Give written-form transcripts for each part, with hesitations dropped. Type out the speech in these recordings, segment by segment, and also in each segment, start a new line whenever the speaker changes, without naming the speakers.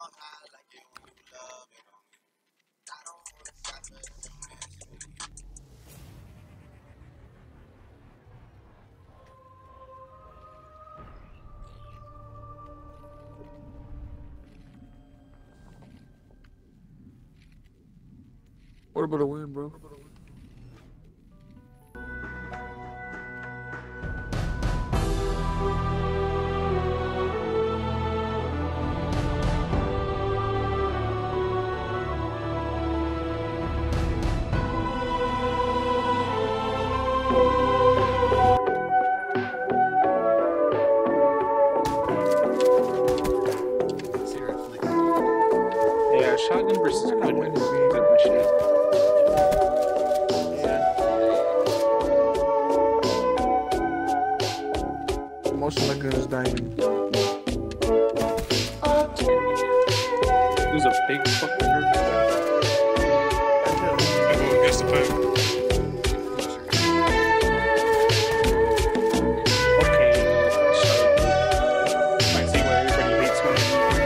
What about a win, bro?
Yeah, shotgun versus gun win is good shit.
Most of my guns dying.
Who's a big fucking nerd?
Guess the poop.
Okay, so might see why everybody hates me.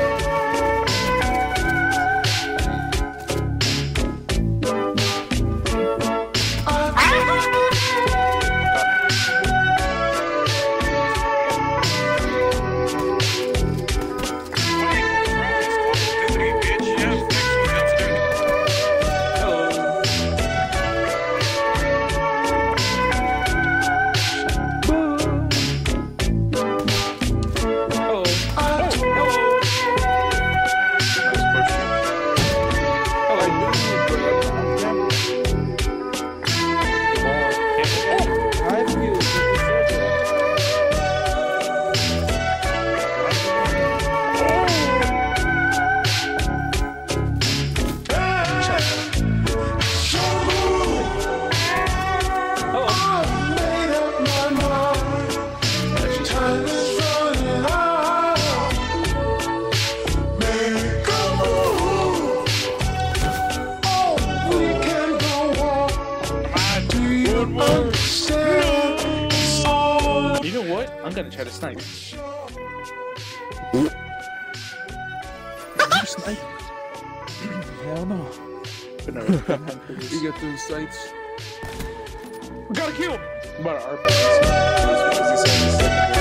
You know what? I'm gonna try to snipe.
Did you snipe? Hell no.
But no,
You got those sights.
got a kill! But our